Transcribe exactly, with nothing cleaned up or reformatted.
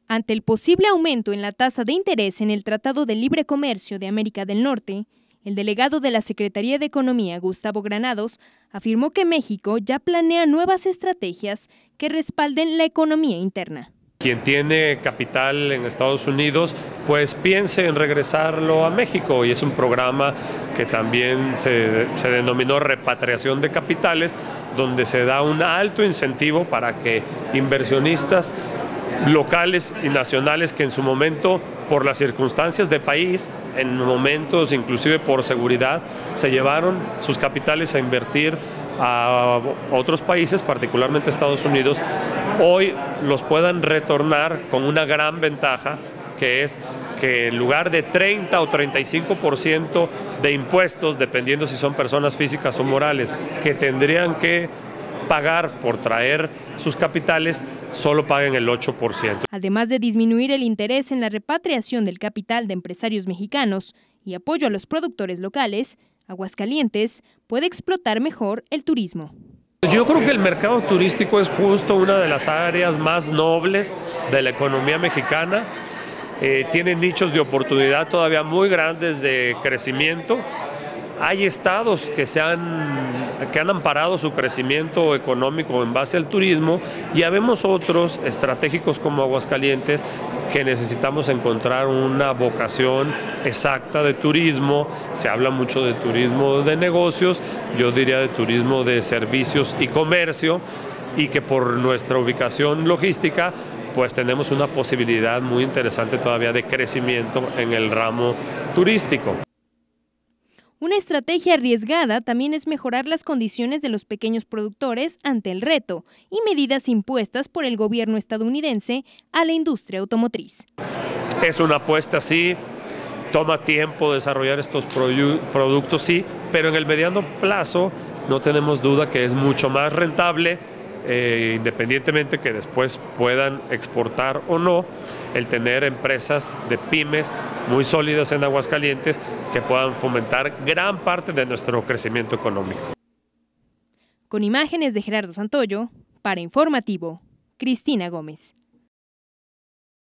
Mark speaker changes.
Speaker 1: Ante el posible aumento en la tasa de interés en el Tratado de Libre Comercio de América del Norte, el delegado de la Secretaría de Economía, Gustavo Granados, afirmó que México ya planea nuevas estrategias que respalden la economía interna.
Speaker 2: Quien tiene capital en Estados Unidos, pues piense en regresarlo a México, y es un programa que también se, se denominó repatriación de capitales, donde se da un alto incentivo para que inversionistas locales y nacionales que en su momento, por las circunstancias de país, en momentos inclusive por seguridad, se llevaron sus capitales a invertir a otros países, particularmente Estados Unidos, hoy los puedan retornar con una gran ventaja, que es que en lugar de treinta o treinta y cinco por ciento de impuestos, dependiendo si son personas físicas o morales, que tendrían que pagar por traer sus capitales, solo paguen el ocho por ciento.
Speaker 1: Además de disminuir el interés en la repatriación del capital de empresarios mexicanos y apoyo a los productores locales, Aguascalientes puede explotar mejor el turismo.
Speaker 2: Yo creo que el mercado turístico es justo una de las áreas más nobles de la economía mexicana. Eh, tiene nichos de oportunidad todavía muy grandes de crecimiento. Hay estados que, se han, que han amparado su crecimiento económico en base al turismo, y habemos otros estratégicos como Aguascalientes que necesitamos encontrar una vocación exacta de turismo. Se habla mucho de turismo de negocios, yo diría de turismo de servicios y comercio, y que por nuestra ubicación logística pues tenemos una posibilidad muy interesante todavía de crecimiento en el ramo turístico.
Speaker 1: Una estrategia arriesgada también es mejorar las condiciones de los pequeños productores ante el reto y medidas impuestas por el gobierno estadounidense a la industria automotriz.
Speaker 2: Es una apuesta, sí, toma tiempo desarrollar estos productos, sí, pero en el mediano plazo no tenemos duda que es mucho más rentable, Eh, independientemente que después puedan exportar o no, el tener empresas de pymes muy sólidas en Aguascalientes que puedan fomentar gran parte de nuestro crecimiento económico.
Speaker 1: Con imágenes de Gerardo Santoyo, para Informativo, Cristina Gómez.